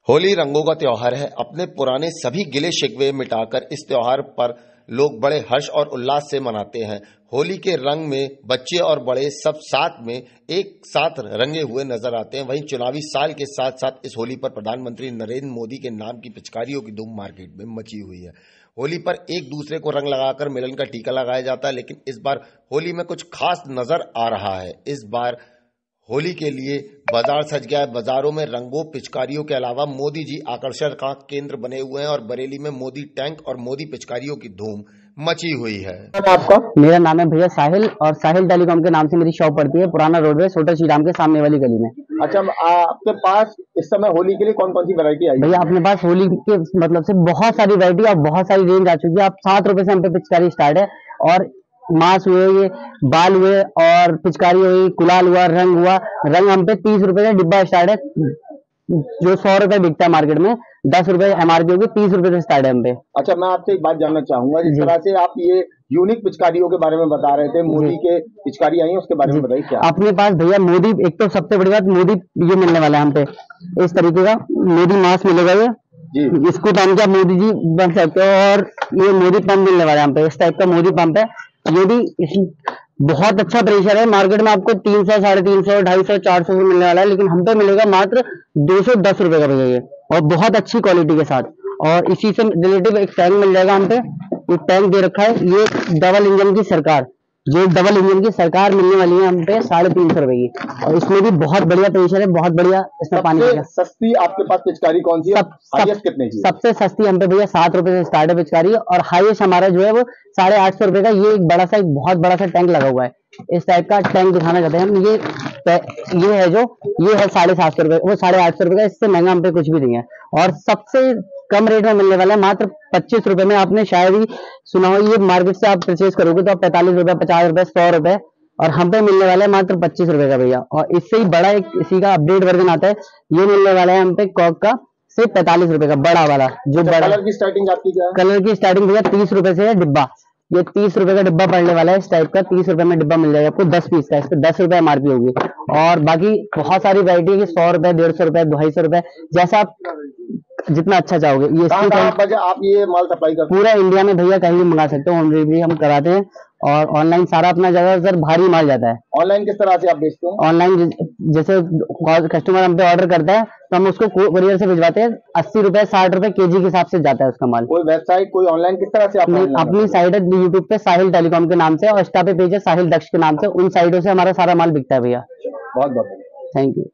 होली रंगों का त्योहार है। अपने पुराने सभी गिले शिकवे मिटाकर इस त्योहार पर लोग बड़े हर्ष और उल्लास से मनाते हैं। होली के रंग में बच्चे और बड़े सब साथ में एक साथ रंगे हुए नजर आते हैं। वहीं चुनावी साल के साथ साथ इस होली पर प्रधानमंत्री नरेंद्र मोदी के नाम की पिचकारियों की धूम मार्केट में मची हुई है। होली पर एक दूसरे को रंग लगाकर मिलन का टीका लगाया जाता है, लेकिन इस बार होली में कुछ खास नजर आ रहा है। इस बार होली के लिए बाजार सज गया है। बाजारों में रंगों पिचकारियों के अलावा मोदी जी आकर्षण का केंद्र बने हुए हैं और बरेली में मोदी टैंक और मोदी पिचकारियों की धूम मची हुई है। आपका? मेरा नाम है भैया साहिल, और साहिल टेलीकॉम के नाम से मेरी शॉप पड़ती है, पुराना रोडवे छोटा श्री राम के सामने वाली गली में। अच्छा, आपके पास इस समय होली के लिए कौन कौन सी वैरायटी आई? भैया अपने पास होली के मतलब से बहुत सारी वैरायटी और बहुत सारी रेंज आ चुकी है। आप 7 रुपए से हम पे पिचकारी स्टार्ट है, और मांस हुए, ये बाल हुए, और पिचकारी हुई, गुलाल हुआ, रंग हुआ। रंग हम पे 30 रुपए का डिब्बा स्टार्ट है, जो 100 रुपए बिकता है मार्केट में। 10 रुपए एमआरपी होगी, 30 रुपए से स्टार्ट है हम पे। अच्छा, मैं आपसे एक बात जानना चाहूंगा, जिस तरह से आप ये यूनिक पिचकारियों के बारे में बता रहे थे, मोदी के पिचकारी आई है, उसके बारे में बताइए। क्या अपने पास भैया मोदी, एक तो सबसे बड़ी बात मोदी ये मिलने वाला है हम पे, इस तरीके का मोदी मास्क मिलेगा ये जी। इसको पहन के आप मोदी जी बन सकते हो, और ये मोदी पंप मिलने वाला है हम पे, इस टाइप का मोदी पंप है। ये भी बहुत अच्छा प्रेशर है। मार्केट में आपको 300, 350, 250, 400 से मिलने वाला है, लेकिन हम पे मिलेगा मात्र 210 रुपए का भैया ये, और बहुत अच्छी क्वालिटी के साथ। और इसी से रिलेटिव एक टैंक मिल जाएगा हम पे, एक टैंक दे रखा है। ये डबल इंजन की सरकार, जो डबल इंजन की सरकार मिलने वाली है हम पे 350 रुपए की, और इसमें भी बहुत बढ़िया प्रेशर है, बहुत बढ़िया इसमें पानी है। सस्ती आपके पास पिचकारी कौन सी है? कितने की? सबसे सस्ती हम पे भैया 7 रुपए से स्टार्ट है पिचकारी, और हाईएस्ट हमारा जो है वो 850 रुपए का। ये एक बड़ा सा, एक बहुत बड़ा सा टैंक लगा हुआ है, इस टाइप का टैंक दिखाना चाहते हैं हम। ये है जो, ये है 750 रुपए, वो 850 रुपए का। इससे महंगा हम पे कुछ भी नहीं है, और सबसे कम रेट में मिलने वाला है मात्र 25 रुपए में। आपने शायद ही सुना हो, ये मार्केट से आप परचेज करोगे तो आप 45 रुपए, 50 रुपए, 100 रुपए, और हम पे मिलने वाला है मात्र 25 रुपए का भैया। और इससे ही बड़ा एक इसी का अपडेट वर्जन आता है, ये मिलने वाला है हम पे कॉक का सिर्फ 45 रुपए का, बड़ा वाला। जो बड़ा कलर की स्टार्टिंग आपकी क्या है? कलर की स्टार्टिंग भैया 30 रुपए से है डिब्बा। ये 30 रुपए का डिब्बा पड़ने वाला है, इस टाइप का 30 रुपए में डिब्बा मिल जाएगा आपको 10 पीस का। इस पे 10 रुपए एमआरपी होगी, और बाकी बहुत सारी वैरायटी है, 100 रुपए, 150 रुपए, 250 रुपए, जैसा आप जितना अच्छा चाहोगे। ये आप ये माल सप्लाई करते? पूरा इंडिया में भैया कहीं भी मंगा सकते हो, होम डिलीवरी हम कराते हैं, और ऑनलाइन सारा अपना ज्यादातर भारी माल जाता है। ऑनलाइन किस तरह से आप बेचते हैं? ऑनलाइन जैसे कस्टमर हम पे ऑर्डर करता है तो हम उसको कुरियर से भिजवाते हैं। 80 रुपए, 60 रुपए केजी के हिसाब से जाता है उसका माल। कोई वेबसाइट, कोई ऑनलाइन किस तरह से? अपनी साइट है यूट्यूब पे साहिल टेलीकॉम के नाम से, और इंस्टा पे पेज है साहिल दक्ष के नाम से। उन साइटों से हमारा सारा माल बिकता है भैया। बहुत बहुत थैंक यू।